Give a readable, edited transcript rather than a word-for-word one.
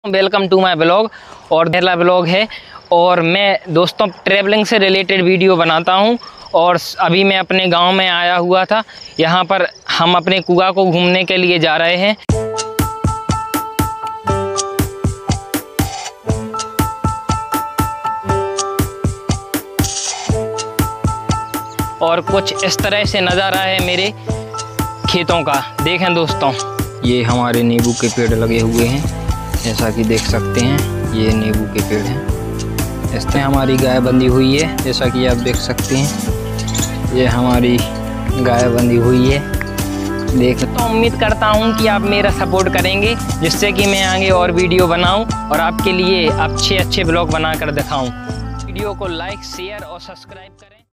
Welcome to my blog. और पहला blog है और मैं दोस्तों ट्रैवलिंग से रिलेटेड वीडियो बनाता हूं। और अभी मैं अपने गांव में आया हुआ था। यहां पर हम अपने कुआं को घूमने के लिए जा रहे हैं। और कुछ इस तरह से नज़ारा है मेरे खेतों का। देखें दोस्तों, ये हमारे नींबू के पेड़ लगे हुए हैं, जैसा कि देख सकते हैं। ये नींबू के पेड़ हैं। इसमें हमारी गाय बंधी हुई है, जैसा कि आप देख सकते हैं। ये हमारी गाय बंधी हुई है। देख तो उम्मीद करता हूं कि आप मेरा सपोर्ट करेंगे, जिससे कि मैं आगे और वीडियो बनाऊं और आपके लिए अच्छे ब्लॉग बनाकर दिखाऊं। वीडियो को लाइक, शेयर और सब्सक्राइब करें।